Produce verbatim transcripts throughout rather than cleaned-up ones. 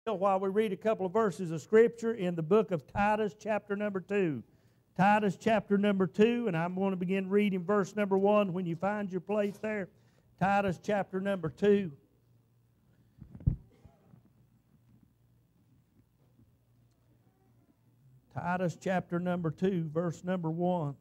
While we read a couple of verses of Scripture in the book of Titus, chapter number two. Titus, chapter number two, and I'm going to begin reading verse number one when you find your place there. Titus, chapter number two. Titus, chapter number two, verse number one.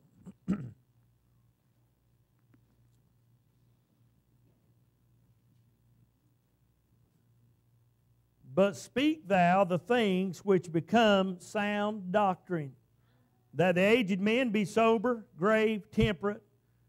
But speak thou the things which become sound doctrine, that the aged men be sober, grave, temperate,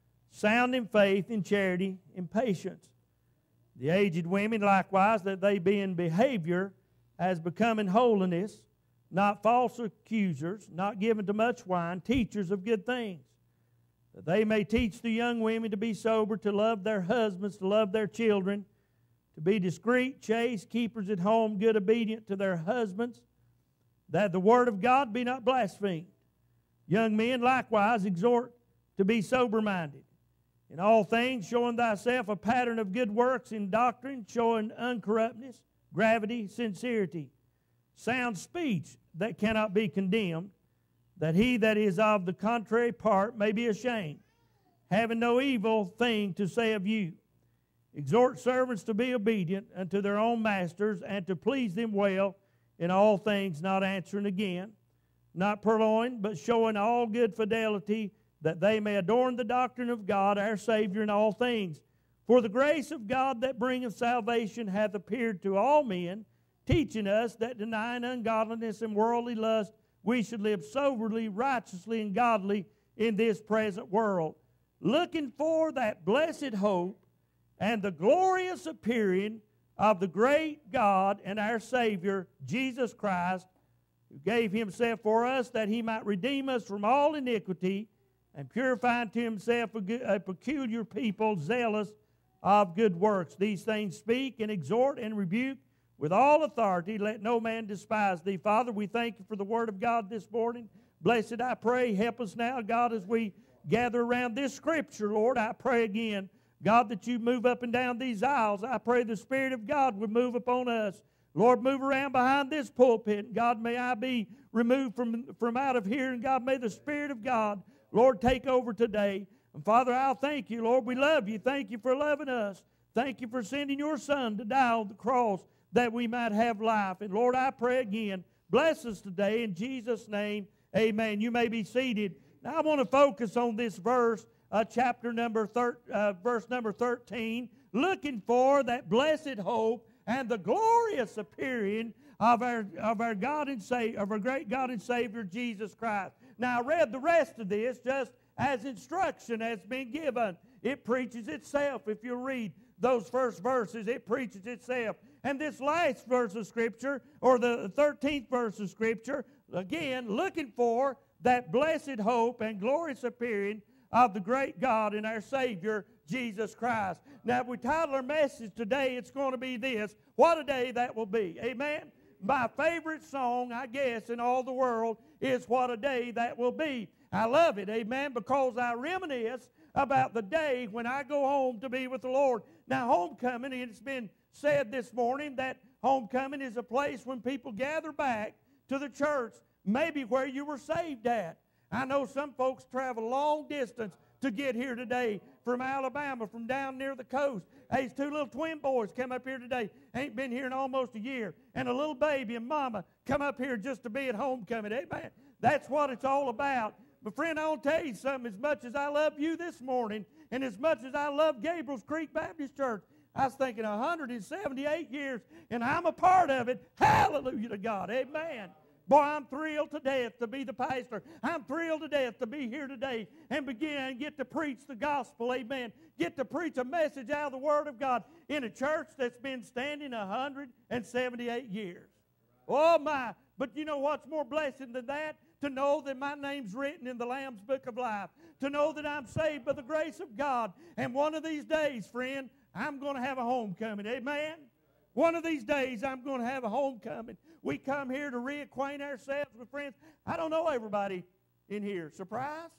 sound in faith, in charity, in patience. The aged women likewise, that they be in behavior as becoming holiness, not false accusers, not given to much wine, teachers of good things, that they may teach the young women to be sober, to love their husbands, to love their children, to be discreet, chaste, keepers at home, good, obedient to their husbands, that the word of God be not blasphemed. Young men likewise exhort to be sober-minded, in all things showing thyself a pattern of good works, in doctrine showing uncorruptness, gravity, sincerity, sound speech that cannot be condemned, that he that is of the contrary part may be ashamed, having no evil thing to say of you. Exhort servants to be obedient unto their own masters, and to please them well in all things, not answering again, not purloined, but showing all good fidelity, that they may adorn the doctrine of God our Savior in all things. For the grace of God that bringeth salvation hath appeared to all men, teaching us that denying ungodliness and worldly lust, we should live soberly, righteously, and godly in this present world, looking for that blessed hope and the glorious appearing of the great God and our Savior, Jesus Christ, who gave himself for us that he might redeem us from all iniquity and purify unto himself a, good, a peculiar people zealous of good works. These things speak and exhort and rebuke with all authority. Let no man despise thee. Father, we thank you for the word of God this morning. Blessed, I pray, help us now, God, as we gather around this scripture, Lord. I pray again, God, that you move up and down these aisles. I pray the Spirit of God would move upon us. Lord, move around behind this pulpit. God, may I be removed from, from out of here. And God, may the Spirit of God, Lord, take over today. And Father, I'll thank you, Lord. We love you. Thank you for loving us. Thank you for sending your Son to die on the cross that we might have life. And Lord, I pray again, bless us today in Jesus' name. Amen. You may be seated. Now I want to focus on this verse. Uh, chapter number thir- uh, verse number thirteen, looking for that blessed hope and the glorious appearing of our of our God and Savior, of our great God and Savior Jesus Christ. Now I read the rest of this just as instruction has been given. It preaches itself. If you read those first verses, it preaches itself. And this last verse of Scripture, or the thirteenth verse of Scripture, again looking for that blessed hope and glorious appearing of the great God and our Savior, Jesus Christ. Now, if we title our message today, it's going to be this: what a day that will be. Amen? My favorite song, I guess, in all the world is What a Day That Will Be. I love it, amen, because I reminisce about the day when I go home to be with the Lord. Now, homecoming, and it's been said this morning that homecoming is a place when people gather back to the church, maybe where you were saved at. I know some folks travel long distance to get here today from Alabama, from down near the coast. Hey, these two little twin boys come up here today. Ain't been here in almost a year. And a little baby and mama come up here just to be at homecoming. Amen. That's what it's all about. But friend, I want to tell you something. As much as I love you this morning, and as much as I love Gabriel's Creek Baptist Church, I was thinking one hundred seventy-eight years, and I'm a part of it. Hallelujah to God. Amen. Boy, I'm thrilled to death to be the pastor. I'm thrilled to death to be here today and begin and get to preach the gospel, amen. Get to preach a message out of the Word of God in a church that's been standing one hundred seventy-eight years. Oh, my. But you know what's more blessing than that? To know that my name's written in the Lamb's Book of Life. To know that I'm saved by the grace of God. And one of these days, friend, I'm going to have a homecoming, amen. One of these days, I'm going to have a homecoming. We come here to reacquaint ourselves with friends. I don't know everybody in here. Surprise?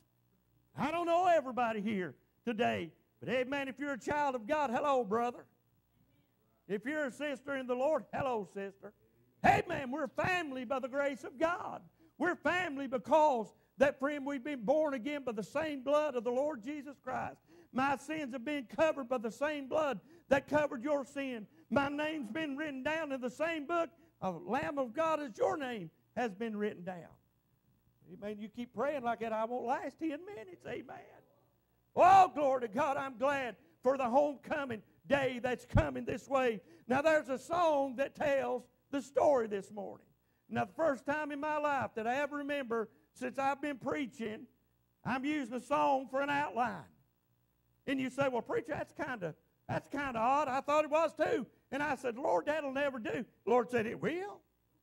I don't know everybody here today. But, amen, if you're a child of God, hello, brother. If you're a sister in the Lord, hello, sister. Amen. We're family by the grace of God. We're family because that, friend, we've been born again by the same blood of the Lord Jesus Christ. My sins have been covered by the same blood that covered your sin. My name's been written down in the same book of Lamb of God as your name has been written down. Amen. You keep praying like that, I won't last ten minutes. Amen. Oh, glory to God. I'm glad for the homecoming day that's coming this way. Now, there's a song that tells the story this morning. Now, the first time in my life that I ever remember since I've been preaching, I'm using a song for an outline. And you say, well, preacher, that's kind of that's kind of odd. I thought it was too. And I said, Lord, that'll never do. The Lord said, it will.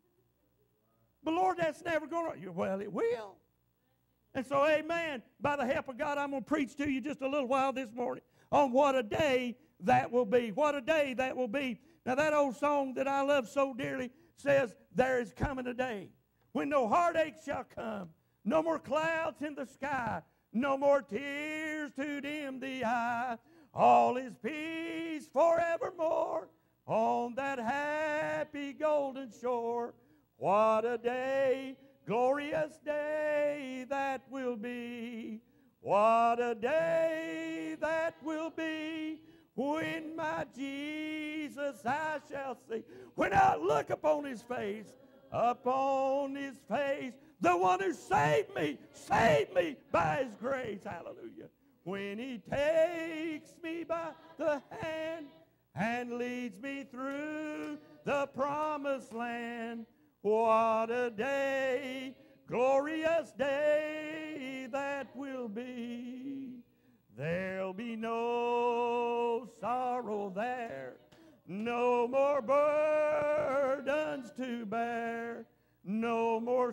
But Lord, that's never going to. Well, it will. And so, amen, by the help of God, I'm going to preach to you just a little while this morning on what a day that will be. What a day that will be. Now, that old song that I love so dearly says, there is coming a day when no heartache shall come, no more clouds in the sky, no more tears to dim the eye. All is peace forevermore on that happy golden shore. What a day, glorious day that will be. What a day that will be when my Jesus I shall see. When I look upon his face, upon his face, the one who saved me, saved me by his grace. Hallelujah. When he takes me by the hand and leads me through the promised land. What a day, glorious day that will be. There'll be no sorrow there, no more burdens to bear, no more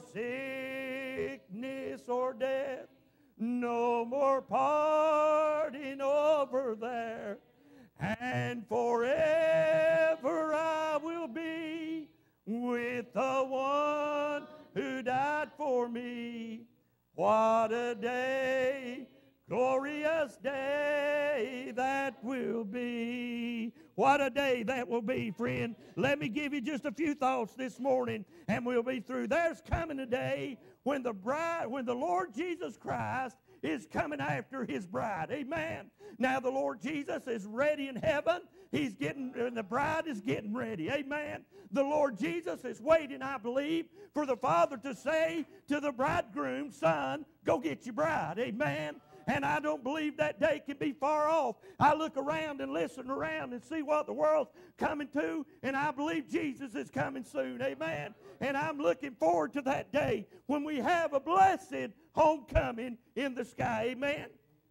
sickness or death, no more parting over there, and forever I will be with the one who died for me. What a day, glorious day that will be. What a day that will be, friend. Let me give you just a few thoughts this morning and we'll be through. There's coming a day when the bride, when the Lord Jesus Christ is coming after his bride. Amen. Now the Lord Jesus is ready in heaven. He's getting, and the bride is getting ready. Amen. The Lord Jesus is waiting, I believe, for the Father to say to the bridegroom, son, go get your bride. Amen. And I don't believe that day can be far off. I look around and listen around and see what the world's coming to, and I believe Jesus is coming soon. Amen. And I'm looking forward to that day when we have a blessed homecoming in the sky. Amen.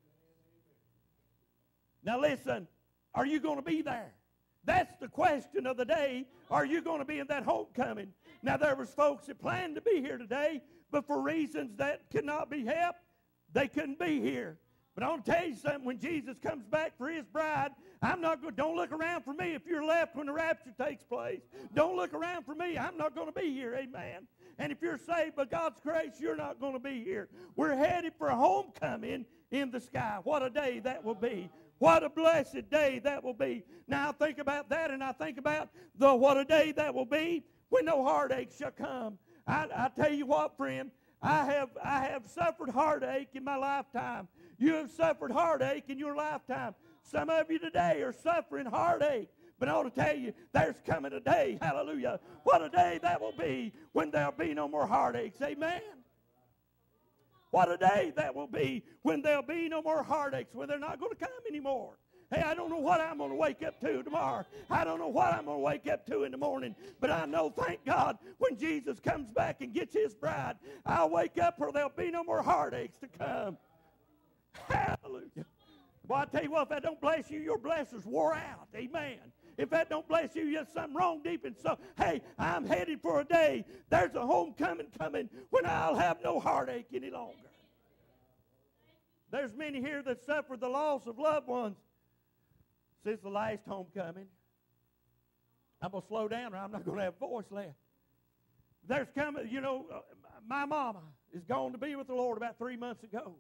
Now listen, are you going to be there? That's the question of the day. Are you going to be in that homecoming? Now there was folks that planned to be here today, but for reasons that could not be helped, they couldn't be here. But I want to tell you something. When Jesus comes back for his bride, I'm not going. Don't look around for me if you're left when the rapture takes place. Don't look around for me. I'm not going to be here. Amen. And if you're saved by God's grace, you're not going to be here. We're headed for a homecoming in the sky. What a day that will be. What a blessed day that will be. Now I think about that, and I think about the what a day that will be when no heartache shall come. I, I tell you what, friend. I have, I have suffered heartache in my lifetime. You have suffered heartache in your lifetime. Some of you today are suffering heartache. But I want to tell you, there's coming a day, hallelujah, what a day that will be when there'll be no more heartaches. Amen. What a day that will be when there'll be no more heartaches, when they're not going to come anymore. Hey, I don't know what I'm going to wake up to tomorrow. I don't know what I'm going to wake up to in the morning. But I know, thank God, when Jesus comes back and gets his bride, I'll wake up or there'll be no more heartaches to come. Hallelujah. Well, I tell you what, if that don't bless you, your blessings wore out. Amen. If that don't bless you, there's something wrong deep inside. Hey, I'm headed for a day. There's a homecoming coming when I'll have no heartache any longer. There's many here that suffer the loss of loved ones since the last homecoming. I'm going to slow down or I'm not going to have voice left. There's coming, you know, uh, my mama is going to be with the Lord about three months ago.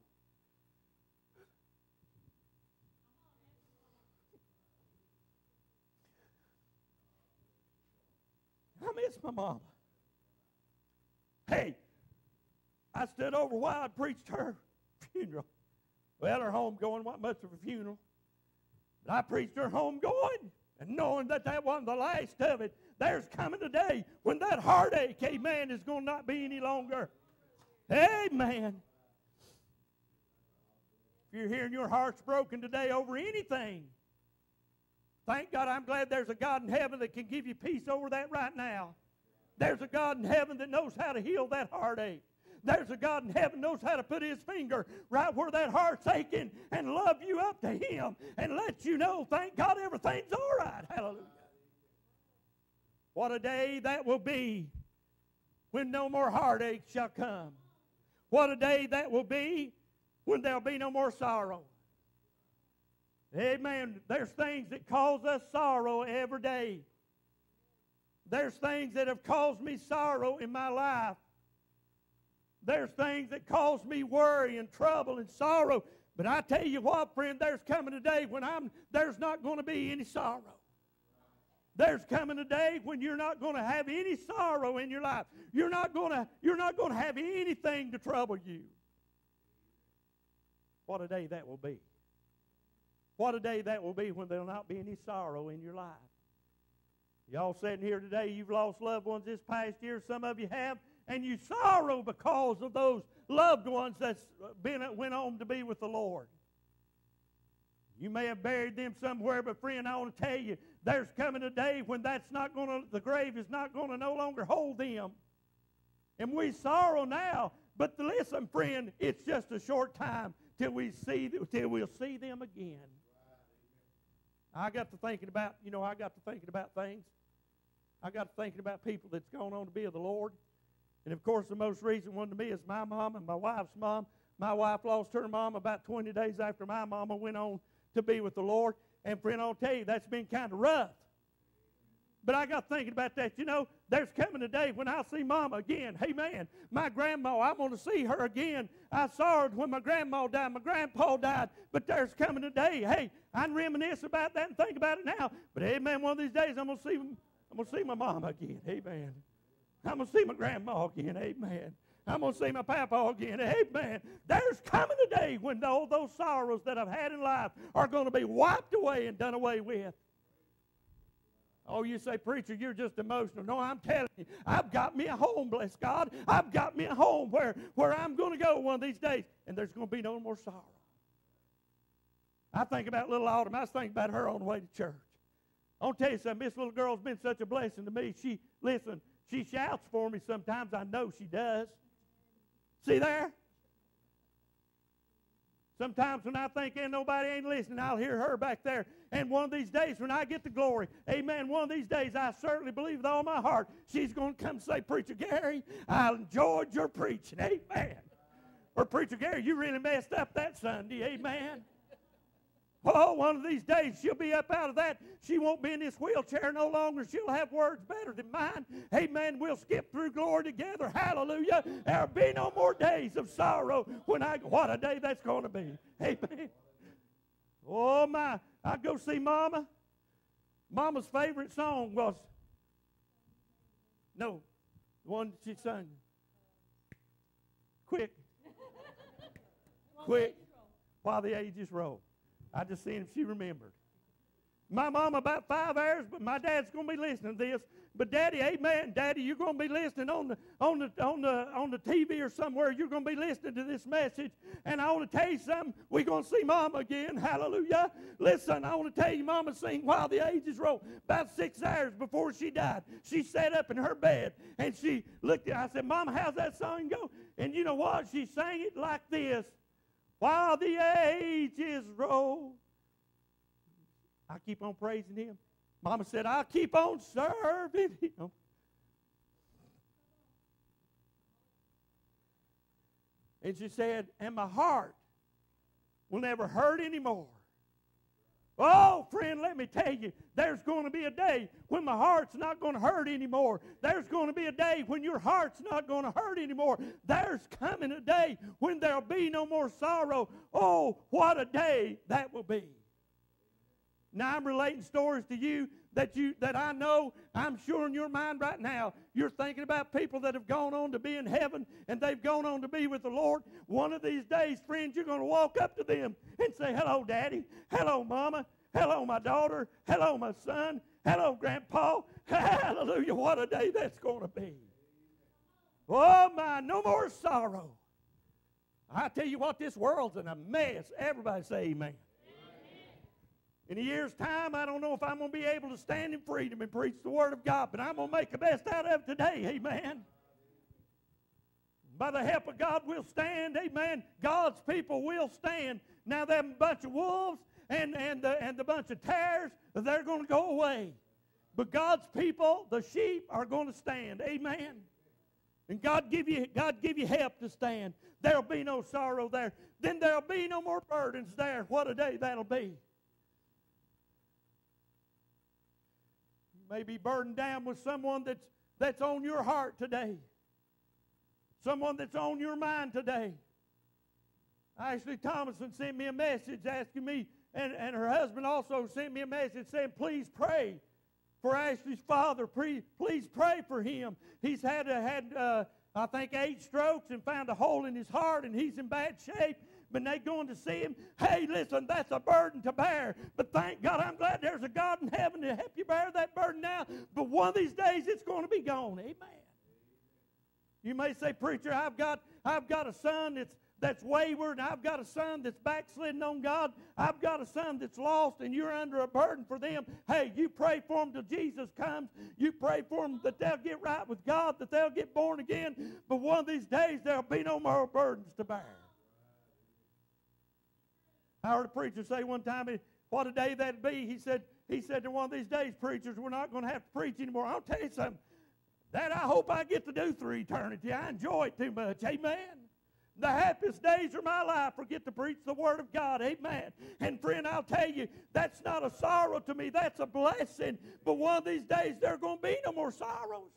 I miss my mama. Hey, I stood over while I preached her funeral. Well, her homegoing wasn't much of a funeral. But I preached her homegoing, and knowing that that wasn't the last of it, there's coming a day when that heartache, amen, is going to not be any longer. Amen. If you're hearing your heart's broken today over anything, thank God, I'm glad there's a God in heaven that can give you peace over that right now. There's a God in heaven that knows how to heal that heartache. There's a God in heaven knows how to put his finger right where that heart's aching and love you up to him and let you know, thank God, everything's all right. Hallelujah. What a day that will be when no more heartache shall come. What a day that will be when there'll be no more sorrow. Amen. There's things that cause us sorrow every day. There's things that have caused me sorrow in my life. There's things that cause me worry and trouble and sorrow. But I tell you what, friend, there's coming a day when I'm, there's not going to be any sorrow. There's coming a day when you're not going to have any sorrow in your life. You're not going to, you're not going to have anything to trouble you. What a day that will be. What a day that will be when there'll not be any sorrow in your life. Y'all sitting here today, you've lost loved ones this past year. Some of you have. And you sorrow because of those loved ones that's been went on to be with the Lord. You may have buried them somewhere, but friend, I want to tell you, there's coming a day when that's not going to, the grave is not going to no longer hold them. And we sorrow now, but listen, friend, it's just a short time till we see, till we'll see them again. I got to thinking about, you know, I got to thinking about things. I got to thinking about people that's gone on to be of the Lord. And, of course, the most recent one to me is my mom and my wife's mom. My wife lost her mom about twenty days after my mama went on to be with the Lord. And, friend, I'll tell you, that's been kind of rough. But I got thinking about that. You know, there's coming a day when I'll see Mama again. Hey, man, my grandma, I'm going to see her again. I saw her when my grandma died, my grandpa died. But there's coming a day, hey, I can reminisce about that and think about it now. But, amen, one of these days I'm going to see, I'm going to see my mama again. Amen. I'm going to see my grandma again. Amen. I'm going to see my papa again. Amen. There's coming a day when all those sorrows that I've had in life are going to be wiped away and done away with. Oh, you say, preacher, you're just emotional. No, I'm telling you, I've got me a home, bless God. I've got me a home where, where I'm going to go one of these days, and there's going to be no more sorrow. I think about little Autumn. I was thinking about her on the way to church. I want to tell you something. This little girl's been such a blessing to me. She, listen, she shouts for me sometimes. I know she does. See there? Sometimes when I think ain't nobody ain't listening, I'll hear her back there. And one of these days when I get the glory, amen, one of these days I certainly believe with all my heart she's going to come say, Preacher Gary, I enjoyed your preaching. Amen. Or, Preacher Gary, you really messed up that Sunday. Amen. Oh, one of these days she'll be up out of that. She won't be in this wheelchair no longer. She'll have words better than mine. Amen. We'll skip through glory together. Hallelujah. There'll be no more days of sorrow when I, what a day that's going to be. Amen. Oh, my. I go see Mama. Mama's favorite song was, no, the one she sung. Quick. Quick. While the ages roll. I just seen if she remembered. My mama about five hours, but my dad's going to be listening to this. But Daddy, amen, Daddy, you're going to be listening on the on the on the on the T V or somewhere. You're going to be listening to this message, and I want to tell you something. We're going to see Mama again. Hallelujah! Listen, I want to tell you, Mama sing While the Ages Roll. About six hours before she died, she sat up in her bed and she looked at. I said, Mama, how's that song go? And you know what? She sang it like this. While the ages roll. I keep on praising him. Mama said, I'll keep on serving him. And she said, and my heart will never hurt anymore. Oh, friend, let me tell you, there's going to be a day when my heart's not going to hurt anymore. There's going to be a day when your heart's not going to hurt anymore. There's coming a day when there'll be no more sorrow. Oh, what a day that will be. Now I'm relating stories to you that you that I know, I'm sure in your mind right now, you're thinking about people that have gone on to be in heaven and they've gone on to be with the Lord. One of these days, friends, you're going to walk up to them and say, hello, Daddy. Hello, Mama. Hello, my daughter. Hello, my son. Hello, Grandpa. Hallelujah. What a day that's going to be. Oh, my, no more sorrow. I tell you what, this world's in a mess. Everybody say amen. In a year's time, I don't know if I'm going to be able to stand in freedom and preach the Word of God, but I'm going to make the best out of it today, amen. By the help of God, we'll stand, amen. God's people will stand. Now, them bunch of wolves and, and, the, and the bunch of tares, they're going to go away. But God's people, the sheep, are going to stand, amen. And God give you, God give you help to stand. There'll be no sorrow there. Then there'll be no more burdens there. What a day that'll be. May be burdened down with someone that's, that's on your heart today. Someone that's on your mind today. Ashley Thomason sent me a message asking me, and, and her husband also sent me a message saying, please pray for Ashley's father. Please, please pray for him. He's had, a, had uh, I think, eight strokes and found a hole in his heart, and he's in bad shape. But they going to see him. Hey, listen, that's a burden to bear. But thank God, I'm glad there's a God in heaven to help you bear that burden now. But one of these days, it's going to be gone. Amen. You may say, preacher, I've got, I've got a son that's, that's wayward, and I've got a son that's backslidden on God. I've got a son that's lost, and you're under a burden for them. Hey, you pray for them till Jesus comes. You pray for them that they'll get right with God, that they'll get born again. But one of these days, there'll be no more burdens to bear. I heard a preacher say one time, what a day that'd be. He said, he said to one of these days, preachers, we're not going to have to preach anymore. I'll tell you something. That I hope I get to do through eternity. I enjoy it too much. Amen. The happiest days of my life are get to preach the Word of God. Amen. And friend, I'll tell you, that's not a sorrow to me. That's a blessing. But one of these days, there are going to be no more sorrows.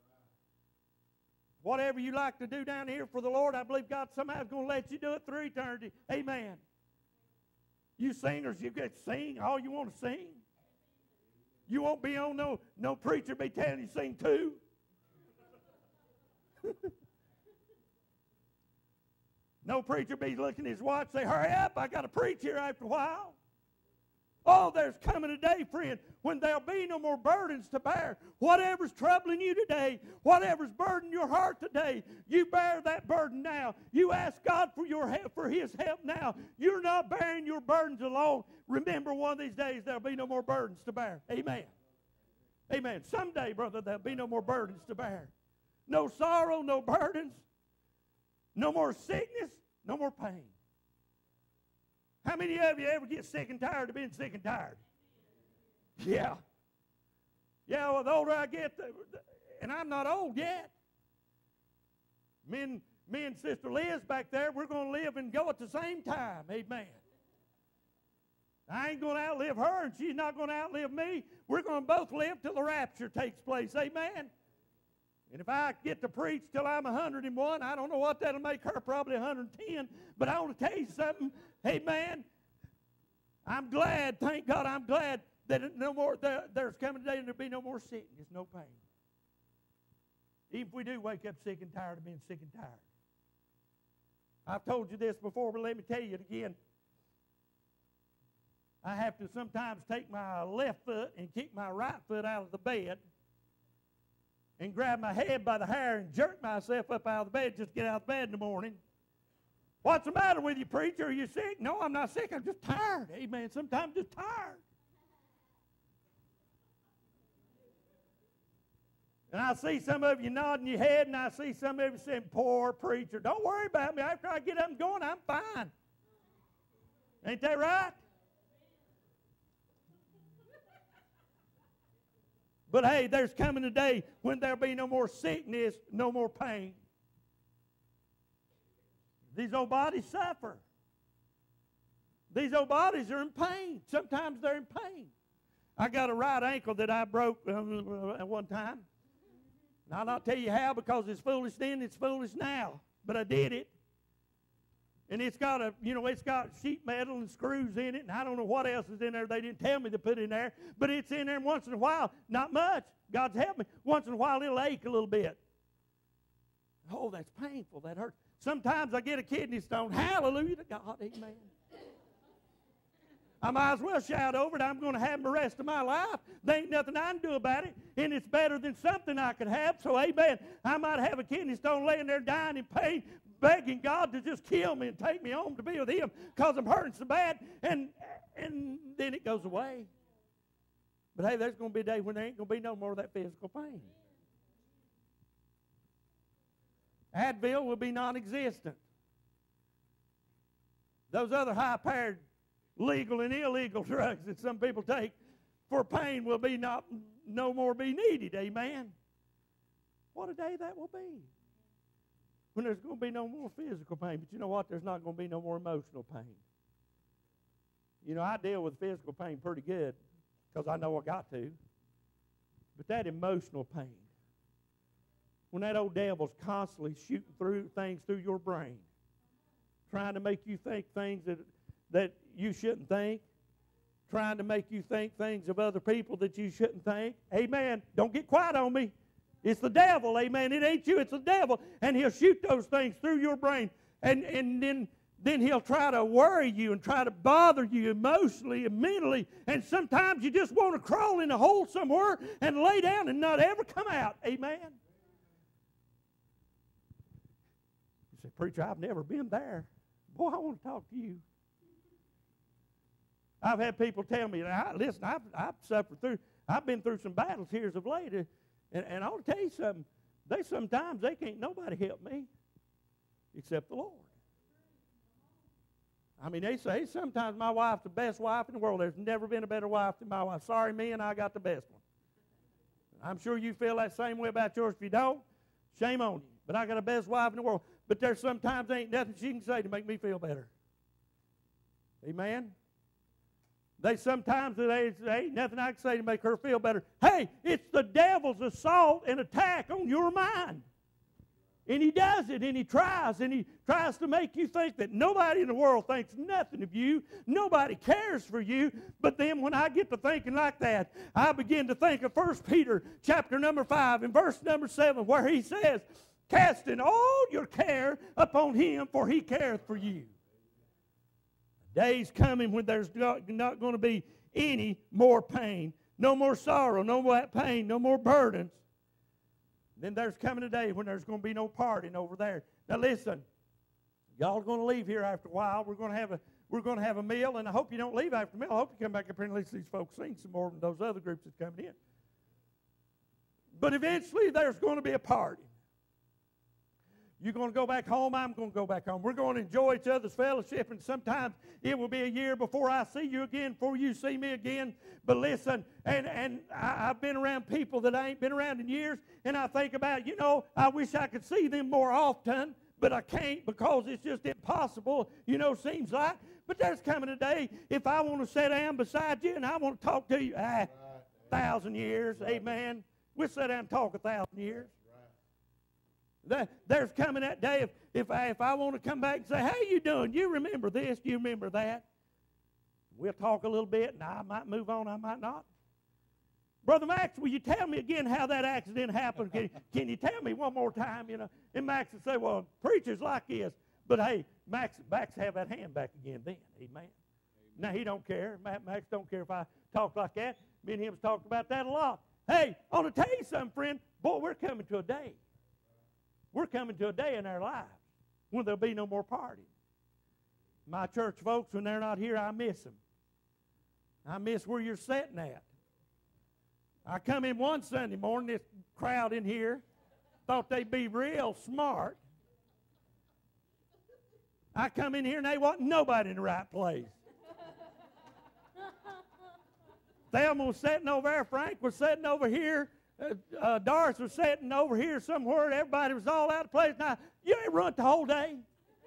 Whatever you like to do down here for the Lord, I believe God somehow is going to let you do it through eternity. Amen. You singers, you get to sing all you want to sing. You won't be on no, no preacher be telling you to sing too. No preacher be looking at his watch and say, hurry up, I got to preach here after a while. Oh, there's coming a day, friend, when there'll be no more burdens to bear. Whatever's troubling you today, whatever's burdening your heart today, you bear that burden now. You ask God for your help, for His help now. You're not bearing your burdens alone. Remember, one of these days there'll be no more burdens to bear. Amen. Amen. Someday, brother, there'll be no more burdens to bear. No sorrow, no burdens, no more sickness, no more pain. How many of you ever get sick and tired of being sick and tired? Yeah. Yeah, well, the older I get, the, the, and I'm not old yet. Me and, me and Sister Liz back there, we're going to live and go at the same time. Amen. I ain't going to outlive her, and she's not going to outlive me. We're going to both live till the rapture takes place. Amen. And if I get to preach till I'm one hundred and one, I don't know what that'll make her, probably one hundred and ten. But I want to tell you something. Amen. I'm glad, thank God, I'm glad that no more, there, there's coming a day and there'll be no more sickness, no pain. Even if we do wake up sick and tired of being sick and tired. I've told you this before, but let me tell you it again. I have to sometimes take my left foot and kick my right foot out of the bed and grab my head by the hair and jerk myself up out of the bed just to get out of bed in the morning. What's the matter with you, preacher? Are you sick? No, I'm not sick. I'm just tired. Amen. Sometimes just tired. And I see some of you nodding your head, and I see some of you saying, poor preacher, don't worry about me. After I get up and going, I'm fine. Ain't that right? But hey, there's coming a day when there'll be no more sickness, no more pain. These old bodies suffer. These old bodies are in pain. Sometimes they're in pain. I got a right ankle that I broke uh, at one time. And I'll not tell you how, because it's foolish then, it's foolish now. But I did it. And it's got a, you know, it's got sheet metal and screws in it, and I don't know what else is in there. They didn't tell me to put in there, but it's in there. And once in a while, not much. God's helped me. Once in a while, it'll ache a little bit. Oh, that's painful. That hurts. Sometimes I get a kidney stone. Hallelujah to God. Amen. I might as well shout over it. I'm going to have them the rest of my life. There ain't nothing I can do about it, and it's better than something I could have. So, amen. I might have a kidney stone laying there dying in pain, begging God to just kill me and take me home to be with Him because I'm hurting so bad, and, and then it goes away. But, hey, there's going to be a day when there ain't going to be no more of that physical pain. Advil will be non-existent. Those other high-powered legal and illegal drugs that some people take for pain will be not no more be needed. Amen. What a day that will be. When there's going to be no more physical pain. But you know what? There's not going to be no more emotional pain. You know, I deal with physical pain pretty good because I know I got to. But that emotional pain, when that old devil's constantly shooting through things through your brain, trying to make you think things that that you shouldn't think, trying to make you think things of other people that you shouldn't think. Amen. Don't get quiet on me. It's the devil. Amen. It ain't you. It's the devil. And he'll shoot those things through your brain. And, and then, then he'll try to worry you and try to bother you emotionally and mentally. And sometimes you just want to crawl in a hole somewhere and lay down and not ever come out. Amen. You say, preacher, I've never been there. Boy, I want to talk to you. I've had people tell me, I, listen, I've, I've suffered through, I've been through some battles here of late, and, and I'll tell you something, they sometimes, they can't nobody help me except the Lord. I mean, they say sometimes my wife's the best wife in the world. There's never been a better wife than my wife. Sorry, me, and I got the best one. I'm sure you feel that same way about yours. If you don't, shame on you. But I got the best wife in the world. But there's sometimes ain't nothing she can say to make me feel better. Amen? They sometimes, they, they ain't nothing I can say to make her feel better. Hey, it's the devil's assault and attack on your mind. And he does it, and he tries, and he tries to make you think that nobody in the world thinks nothing of you. Nobody cares for you. But then when I get to thinking like that, I begin to think of First Peter chapter number five and verse number seven, where he says, casting all your care upon him, for he careth for you. Days coming when there's not, not going to be any more pain, no more sorrow, no more pain, no more burdens. Then there's coming a day when there's going to be no partying over there. Now listen, y'all are going to leave here after a while. We're going to have a we're going to have a meal, and I hope you don't leave after the meal. I hope you come back up here and at least these folks sing some more than those other groups that's coming in. But eventually there's going to be a party. You're going to go back home, I'm going to go back home. We're going to enjoy each other's fellowship, and sometimes it will be a year before I see you again, before you see me again. But listen, and, and I, I've been around people that I ain't been around in years, and I think about, you know, I wish I could see them more often, but I can't because it's just impossible, you know, seems like. But there's coming a day, if I want to sit down beside you and I want to talk to you, ah, right. thousand years, right. Amen. We'll sit down and talk a thousand years. There's coming that day if, if, I, if I want to come back and say, how you doing? You remember this? You remember that? We'll talk a little bit, and I might move on, I might not. Brother Max, will you tell me again how that accident happened? Can, can you tell me one more time? You know, and Max would say, well, preachers like this. But, hey, Max, Max have that hand back again then. Amen. Amen. Now, he don't care. Max don't care if I talk like that. Me and him's talked about that a lot. Hey, I want to tell you something, friend. Boy, we're coming to a day. We're coming to a day in our lives when there'll be no more party. My church folks, when they're not here, I miss them. I miss where you're sitting at. I come in one Sunday morning, this crowd in here thought they'd be real smart. I come in here and they wasn't nobody in the right place. Thelma was sitting over there. Frank was sitting over here. Uh, uh, Doris was sitting over here somewhere. Everybody was all out of place. Now, you ain't run the whole day.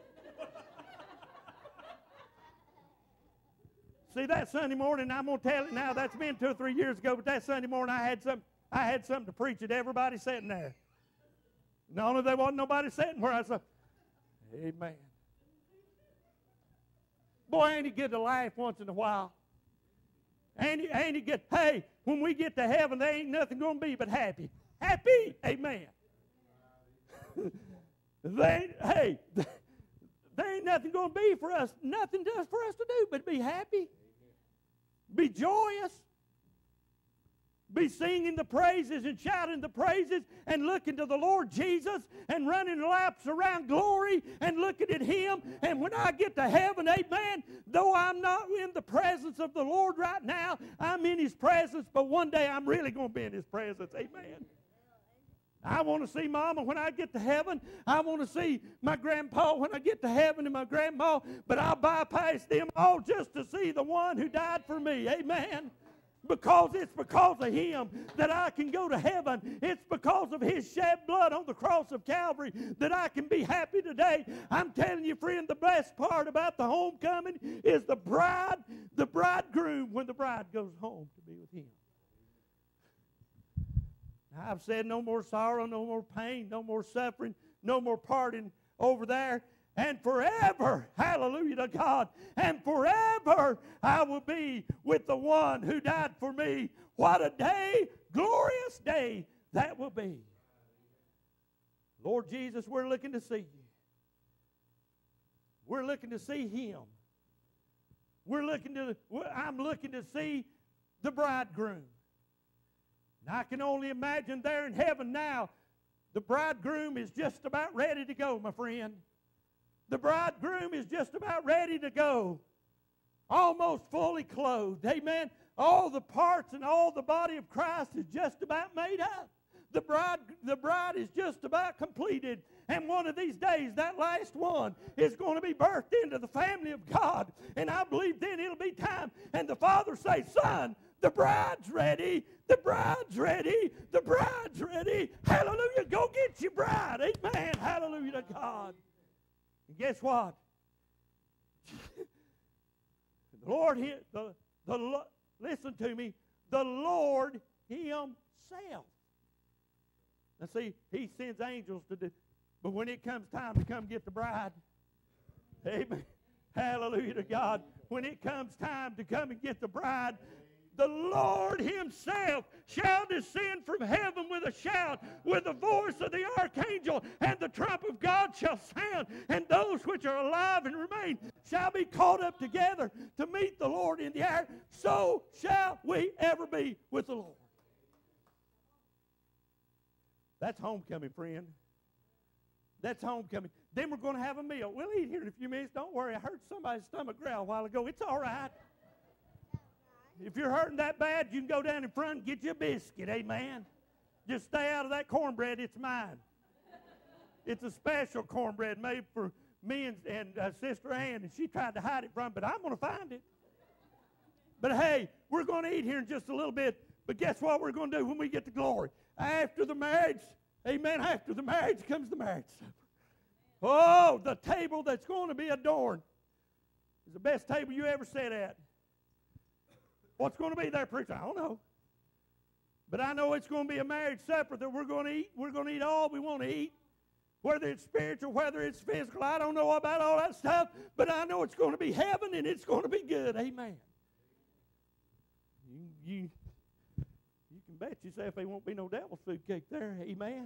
See, that Sunday morning, I'm going to tell you now, that's been two or three years ago, but that Sunday morning I had some, I had something to preach at everybody sitting there. Not only there wasn't nobody sitting where I said, amen. Boy, ain't it good to laugh once in a while. Ain't it, ain't it good? Hey, when we get to heaven, there ain't nothing going to be but happy. Happy. Amen. they, hey, there ain't nothing going to be for us, nothing does for us to do but be happy, be joyous, be singing the praises and shouting the praises and looking to the Lord Jesus and running laps around glory and looking at Him. And when I get to heaven, amen, though I'm not in the presence of the Lord right now, I'm in His presence, but one day I'm really going to be in His presence. Amen. I want to see Mama when I get to heaven. I want to see my grandpa when I get to heaven and my grandma, but I'll bypass them all just to see the one who died for me. Amen. Because it's because of Him that I can go to heaven. It's because of His shed blood on the cross of Calvary that I can be happy today. I'm telling you, friend, the best part about the homecoming is the bride, the bridegroom, when the bride goes home to be with Him. Now, I've said no more sorrow, no more pain, no more suffering, no more parting over there. And forever, hallelujah to God, and forever I will be with the one who died for me. What a day, glorious day that will be. Lord Jesus, we're looking to see you. We're looking to see Him. We're looking to, I'm looking to see the bridegroom. And I can only imagine there in heaven now, the bridegroom is just about ready to go, my friend. The bridegroom is just about ready to go, almost fully clothed. Amen. All the parts and all the body of Christ is just about made up. The bride, the bride is just about completed. And one of these days, that last one is going to be birthed into the family of God. And I believe then it'll be time. And the father say, son, the bride's ready. The bride's ready. The bride's ready. Hallelujah. Go get your bride. Amen. Hallelujah to God. And guess what? The Lord, the, the, listen to me, the Lord Himself. Now see, He sends angels to do, but when it comes time to come get the bride, amen, hallelujah to God, when it comes time to come and get the bride, the Lord Himself shall descend from heaven with a shout, with the voice of the archangel, and the trump of God shall sound, and those which are alive and remain shall be caught up together to meet the Lord in the air. So shall we ever be with the Lord. That's homecoming, friend. That's homecoming. Then we're going to have a meal. We'll eat here in a few minutes. Don't worry. I heard somebody's stomach growl a while ago. It's all right. If you're hurting that bad, you can go down in front and get you a biscuit. Amen. Just stay out of that cornbread. It's mine. It's a special cornbread made for me and, and uh, Sister Ann, and she tried to hide it from me, but I'm going to find it. But hey, we're going to eat here in just a little bit. But guess what we're going to do when we get to glory? After the marriage, amen, after the marriage comes the marriage supper. Oh, the table that's going to be adorned is the best table you ever sat at. What's going to be there, preacher? I don't know. But I know it's going to be a marriage supper that we're going to eat. We're going to eat all we want to eat, whether it's spiritual, whether it's physical. I don't know about all that stuff, but I know it's going to be heaven and it's going to be good. Amen. You, you, you can bet yourself there won't be no devil's food cake there. Amen.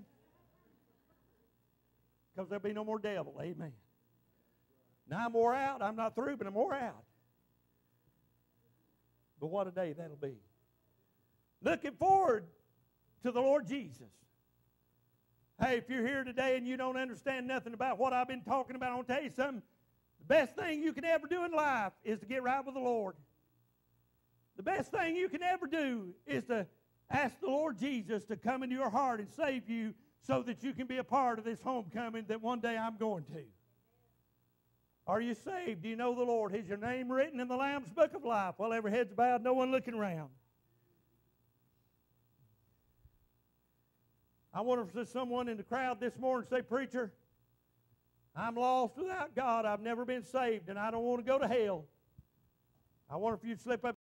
Because there'll be no more devil. Amen. Now I'm wore out. I'm not through, but I'm wore out. But what a day that'll be. Looking forward to the Lord Jesus. Hey, if you're here today and you don't understand nothing about what I've been talking about, I want to tell you something. The best thing you can ever do in life is to get right with the Lord. The best thing you can ever do is to ask the Lord Jesus to come into your heart and save you so that you can be a part of this homecoming that one day I'm going to. Are you saved? Do you know the Lord? Is your name written in the Lamb's Book of Life? While every head's bowed, no one looking around. I wonder if there's someone in the crowd this morning say, preacher, I'm lost without God. I've never been saved, and I don't want to go to hell. I wonder if you'd slip up